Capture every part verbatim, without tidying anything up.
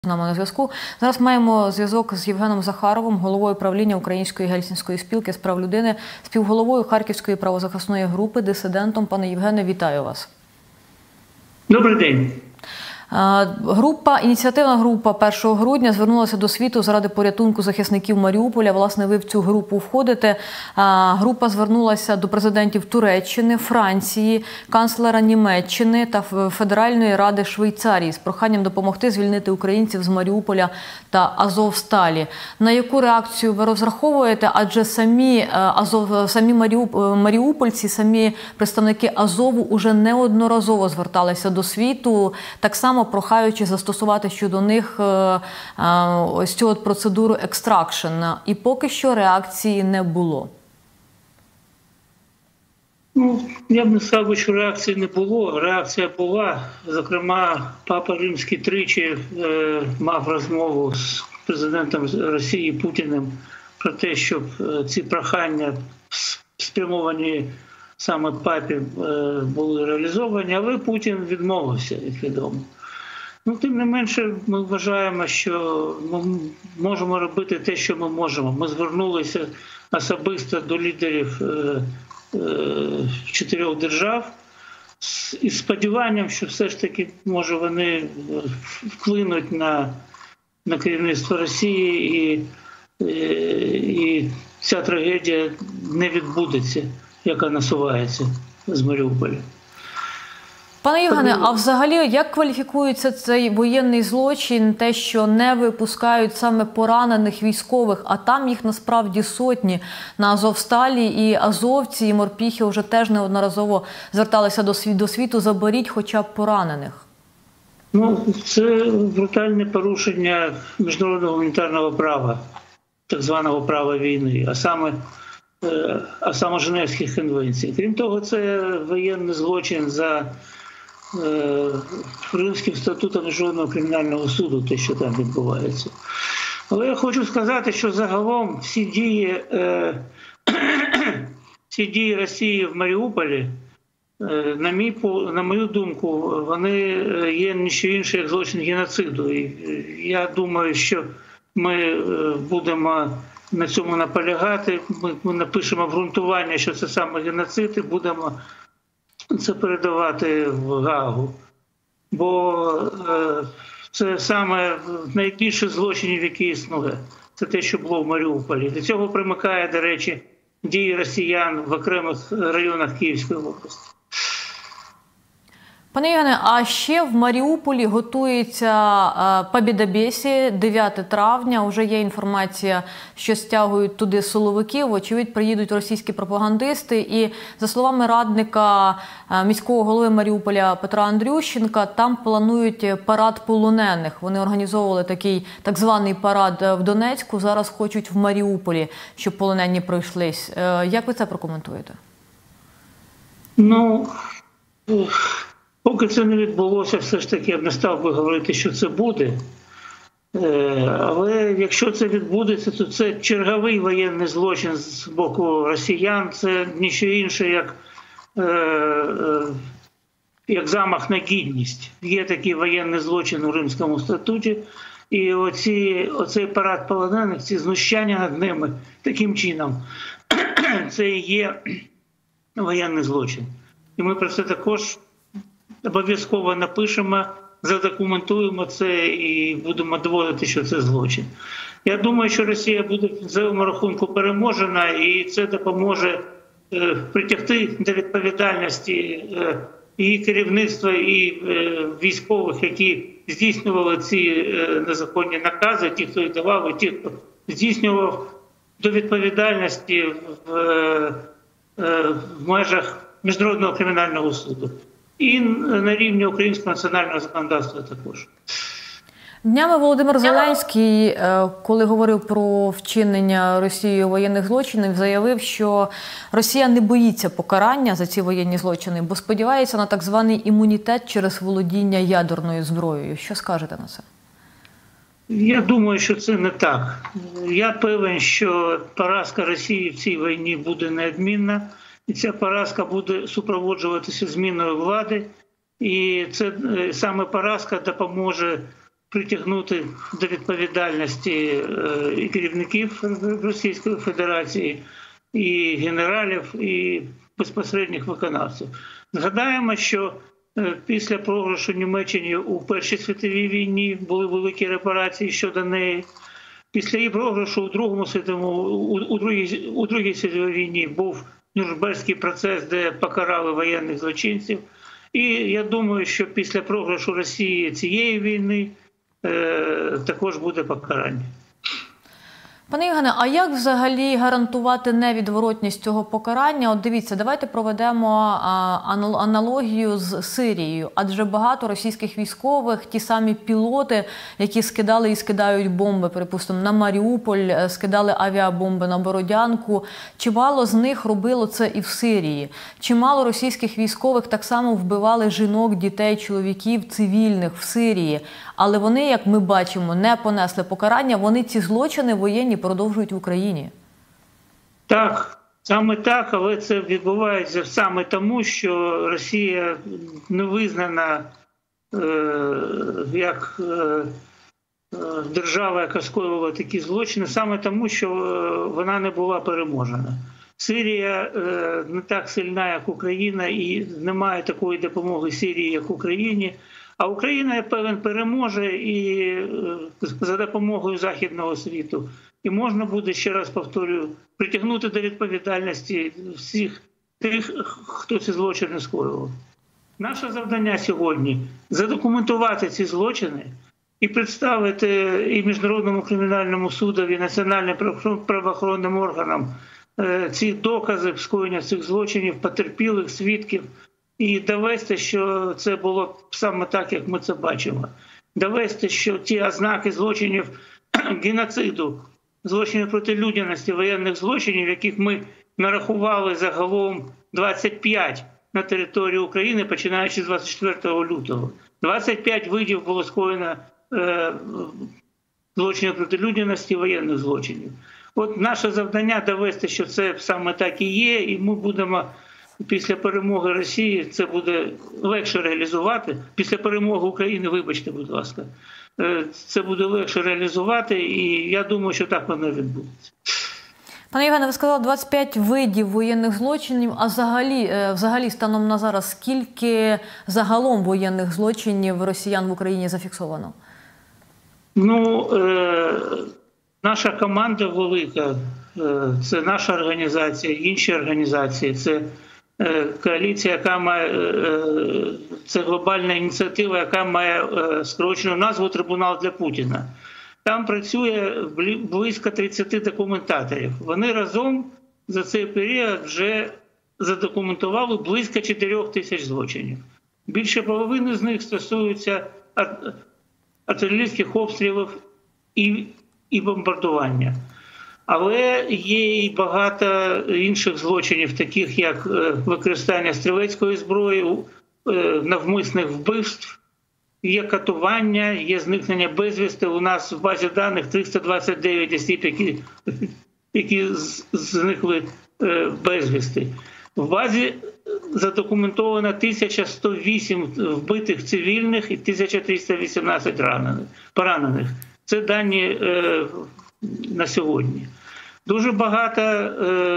З нами на зв'язку. Зараз маємо зв'язок з Євгеном Захаровим, головою правління Української гельсінської спілки з прав людини, співголовою Харківської правозахисної групи, дисидентом. Пане Євгене, вітаю вас. Добрий день. Група, ініціативна група першого грудня звернулася до світу заради порятунку захисників Маріуполя. Власне, ви в цю групу входите. Група звернулася до президентів Туреччини, Франції, канцлера Німеччини та Федеральної ради Швейцарії з проханням допомогти звільнити українців з Маріуполя та Азовсталі. На яку реакцію ви розраховуєте? Адже самі, Азов, самі маріупольці, самі представники Азову уже неодноразово зверталися до світу, так само прохаючи застосувати щодо них ось цю от процедуру екстракшн. І поки що реакції не було. Ну, я б не сказав, що реакції не було. Реакція була. Зокрема, Папа Римський тричі е, мав розмову з президентом Росії Путіним про те, щоб ці прохання спрямовані саме папі е, були реалізовані, але Путін відмовився, як відомо. Ну, тим не менше, ми вважаємо, що ми можемо робити те, що ми можемо. Ми звернулися особисто до лідерів е, е, чотирьох держав із сподіванням, що все ж таки, може, вони вплинуть на, на керівництво Росії і, і, і ця трагедія не відбудеться, яка насувається з Маріуполя. Пане Євгене, а взагалі як кваліфікується цей воєнний злочин, те, що не випускають саме поранених військових, а там їх насправді сотні на Азовсталі, і азовці, і морпіхи вже теж неодноразово зверталися до світу, до світу заберіть хоча б поранених? Ну, це брутальне порушення міжнародного гуманітарного права, так званого права війни, а саме а саме Женевських конвенцій. Крім того, це воєнний злочин за е, Римським статутом Міжнародного кримінального суду, те, що там відбувається. Але я хочу сказати, що загалом всі дії, е, всі дії Росії в Маріуполі, е, на, мій, на мою думку, вони є ніщо інше, як злочин геноциду. І я думаю, що ми будемо на цьому наполягати, ми, ми напишемо обґрунтування, що це саме геноцид, і будемо це передавати в Гаагу. Бо е, це саме найбільше злочинів, які існує. Це те, що було в Маріуполі. До цього примикає, до речі, дії росіян в окремих районах Київської області. Пане Євгене, а ще в Маріуполі готується Побєдобєсі, дев'яте травня. Уже є інформація, що стягують туди силовиків. Очевидь, приїдуть російські пропагандисти. І, за словами радника міського голови Маріуполя Петра Андрющенка, там планують парад полонених. Вони організовували такий так званий парад в Донецьку. Зараз хочуть в Маріуполі, щоб полонені пройшлись. Як ви це прокоментуєте? Ну... Поки це не відбулося, все ж таки я б не став би говорити, що це буде. Але якщо це відбудеться, то це черговий воєнний злочин з боку росіян. Це ніщо інше, як, як замах на гідність. Є такий воєнний злочин у Римському статуті. І оці, оцей парад полонених, ці знущання над ними таким чином, це і є воєнний злочин. І ми про це також обов'язково напишемо, задокументуємо це і будемо доводити, що це злочин. Я думаю, що Росія буде в кінцевому рахунку переможена, і це допоможе е, притягти до відповідальності е, і керівництва, і е, військових, які здійснювали ці е, незаконні накази, ті, хто їх давав, і ті, хто здійснював, до відповідальності в, е, е, в межах Міжнародного кримінального суду. І на рівні українського національного законодавства також. Днями Володимир Зеленський, коли говорив про вчинення Росією воєнних злочинів, заявив, що Росія не боїться покарання за ці воєнні злочини, бо сподівається на так званий імунітет через володіння ядерною зброєю. Що скажете на це? Я думаю, що це не так. Я певен, що поразка Росії в цій війні буде неодмінна. І ця поразка буде супроводжуватися зміною влади, і це саме поразка допоможе притягнути до відповідальності і керівників Російської Федерації, і генералів, і безпосередніх виконавців. Згадаємо, що після програшу Німеччині у Першій світовій війні були великі репарації щодо неї. Після її програшу у Другому світовому, у, у, другій, у Другій світовій війні був Нюрнберзький процес, де покарали воєнних злочинців. І я думаю, що після програшу Росії цієї війни е, також буде покарання. Пане Євгене, а як взагалі гарантувати невідворотність цього покарання? От дивіться, давайте проведемо аналогію з Сирією. Адже багато російських військових, ті самі пілоти, які скидали і скидають бомби, припустимо, на Маріуполь, скидали авіабомби на Бородянку. Чимало з них робило це і в Сирії. Чимало російських військових так само вбивали жінок, дітей, чоловіків, цивільних в Сирії. Але вони, як ми бачимо, не понесли покарання. Вони ці злочини воєнні продовжують в Україні. Так, саме так, але це відбувається саме тому, що Росія не визнана е, як е, держава, яка скоювала такі злочини, саме тому, що вона не була переможена. Сирія е, не так сильна, як Україна, і немає такої допомоги Сирії, як Україні. А Україна, я певен, переможе і е, за допомогою Західного світу. І можна буде, ще раз повторюю, притягнути до відповідальності всіх тих, хто ці злочини скоював. Наше завдання сьогодні – задокументувати ці злочини і представити і Міжнародному кримінальному судові, і національним правоохоронним органам ці докази скоєння цих злочинів, потерпілих, свідків, і довести, що це було саме так, як ми це бачимо. Довести, що ті ознаки злочинів геноциду, злочинів проти людяності, воєнних злочинів, яких ми нарахували загалом двадцять п'ять на території України, починаючи з двадцять четвертого лютого. двадцять п'ять видів було скоєно е, злочинів проти людяності, воєнних злочинів. От наше завдання довести, що це саме так і є, і ми будемо після перемоги Росії це буде легше реалізувати. Після перемоги України, вибачте, будь ласка, це буде легше реалізувати, і я думаю, що так воно відбудеться. Пане Євгене, ви сказали двадцять п'ять видів воєнних злочинів, а взагалі, взагалі станом на зараз скільки загалом воєнних злочинів росіян в Україні зафіксовано? Ну, е, наша команда велика, е, це наша організація, інші організації, це коаліція, яка має, це глобальна ініціатива, яка має скорочену назву «Трибунал для Путіна». Там працює близько тридцяти документаторів. Вони разом за цей період вже задокументували близько чотирьох тисяч злочинів. Більше половини з них стосуються артилерійських обстрілів і, і бомбардування. Але є і багато інших злочинів, таких як використання стрілецької зброї, навмисних вбивств, є катування, є зникнення безвісти. У нас в базі даних триста двадцять дев'ять осіб, які, які зникли безвісти. В базі задокументовано тисяча сто вісім вбитих цивільних і тисяча триста вісімнадцять ранених, поранених. Це дані е, на сьогодні. Дуже багато е,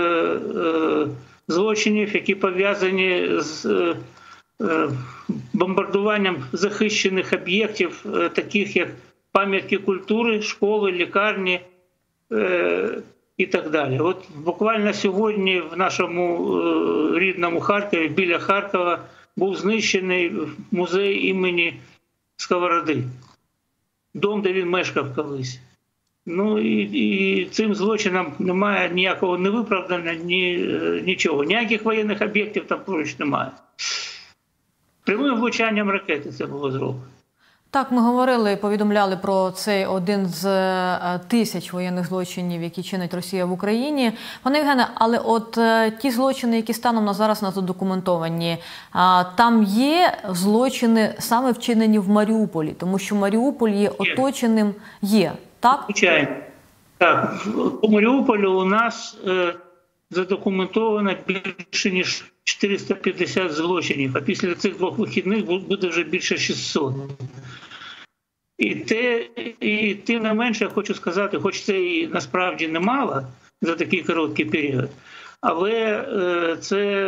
е, злочинів, які пов'язані з е, бомбардуванням захищених об'єктів, е, таких як пам'ятки культури, школи, лікарні е, і так далі. От буквально сьогодні в нашому е, рідному Харкові, біля Харкова, був знищений музей імені Сковороди. Дом, де він мешкав колись. Ну і, і цим злочинам немає ніякого невиправдання, ні, нічого. Ніяких воєнних об'єктів там поруч немає. Прямим влучанням ракети це було зроблено. Так, ми говорили, повідомляли про цей один з тисяч воєнних злочинів, які чинить Росія в Україні. Пане Євгене, але от ті злочини, які станом на зараз у нас задокументовані, там є злочини саме вчинені в Маріуполі, тому що Маріуполь є оточеним, є, так? Звичайно. Так, по Маріуполю у нас е, задокументовано більше ніж чотириста п'ятдесят злочинів, а після цих двох вихідних буде вже більше шістсот. І те, і тим не менше, я хочу сказати, хоч це і насправді немало за такий короткий період, але це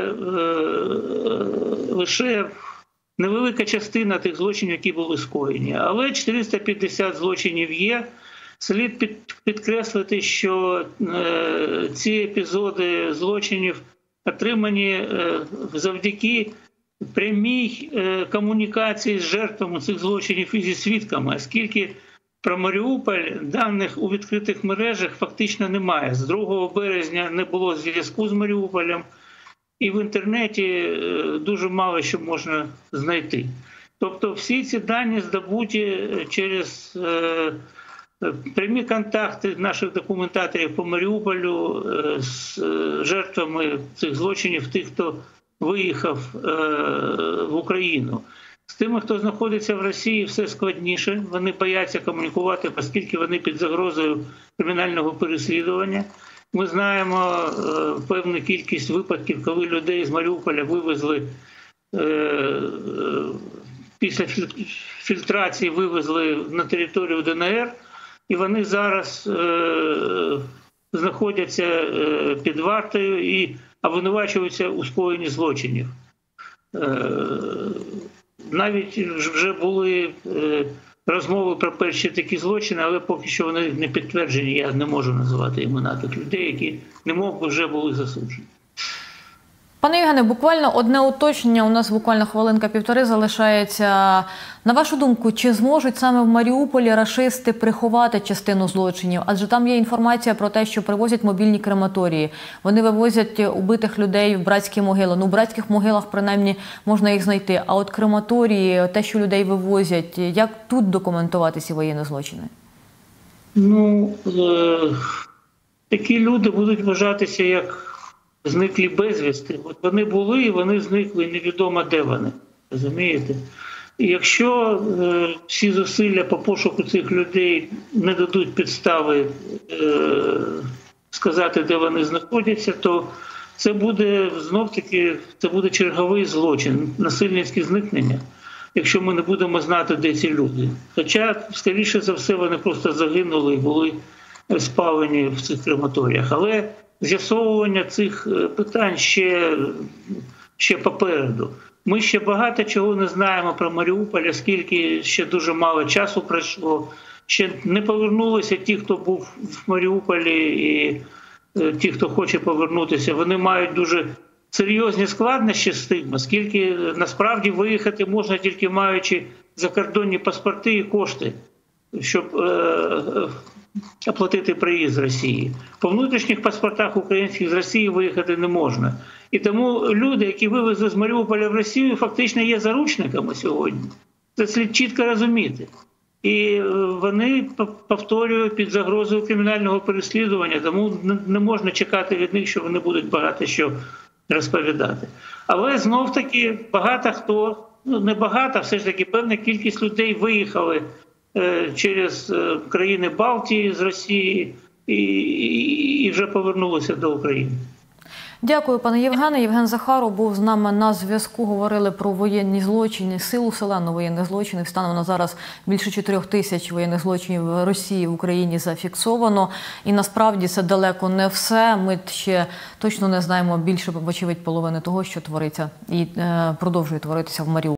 лише невелика частина тих злочинів, які були скоєні. Але чотириста п'ятдесят злочинів є. Слід підкреслити, що ці епізоди злочинів отримані завдяки прямій комунікації з жертвами цих злочинів і зі свідками, оскільки про Маріуполь даних у відкритих мережах фактично немає. З другого березня не було зв'язку з Маріуполем, і в інтернеті дуже мало що можна знайти. Тобто всі ці дані здобуті через прямі контакти наших документаторів по Маріуполю з жертвами цих злочинів, тих, хто виїхав в Україну. З тими, хто знаходиться в Росії, все складніше. Вони бояться комунікувати, оскільки вони під загрозою кримінального переслідування. Ми знаємо певну кількість випадків, коли людей з Маріуполя вивезли, після фільтрації вивезли на територію ДНР, і вони зараз знаходяться під вартою і обвинувачуються у скоєнні злочинів. Навіть вже були розмови про перші такі злочини, але поки що вони не підтверджені, я не можу називати імена тих людей, які немов би вже були засуджені. Пане Євгене, буквально одне уточнення, у нас буквально хвилинка-півтори залишається. На вашу думку, чи зможуть саме в Маріуполі рашисти приховати частину злочинів? Адже там є інформація про те, що привозять мобільні крематорії. Вони вивозять убитих людей в братські могили. Ну, в братських могилах, принаймні, можна їх знайти. А от крематорії, те, що людей вивозять, як тут документувати ці воєнні злочини? Ну, е такі люди будуть вважатися як зниклі безвісти. От вони були, і вони зникли, і невідомо де вони. Розумієте? І якщо е, всі зусилля по пошуку цих людей не дадуть підстави е, сказати, де вони знаходяться, то це буде знов-таки це буде черговий злочин, насильницьке зникнення, якщо ми не будемо знати, де ці люди. Хоча, скоріше за все, вони просто загинули і були спалені в цих крематоріях. Але з'ясовування цих питань ще, ще попереду. Ми ще багато чого не знаємо про Маріуполь, оскільки ще дуже мало часу пройшло. Ще не повернулися ті, хто був в Маріуполі, і ті, хто хоче повернутися. Вони мають дуже серйозні складнощі з тим, оскільки насправді виїхати можна тільки маючи закордонні паспорти і кошти, щоб е оплатити приїзд з Росії. По внутрішніх паспортах українських з Росії виїхати не можна. І тому люди, які вивезли з Маріуполя в Росію, фактично є заручниками сьогодні. Це слід чітко розуміти. І вони, повторюю, під загрозою кримінального переслідування, тому не можна чекати від них, що вони будуть багато що розповідати. Але знов-таки багато хто, ну не багато, все ж таки певна кількість людей виїхали через країни Балтії з Росії і, і, і вже повернулися до України. Дякую, пане Євгене. Євген Захаров був з нами на зв'язку. Говорили про воєнні злочини, силу селену воєнних злочинів. Станом на зараз більше чотирьох тисяч воєнних злочинів в Росії, в Україні зафіксовано. І насправді це далеко не все. Ми ще точно не знаємо більше, вочевидь, половини того, що твориться і е, продовжує творитися в Маріуполі.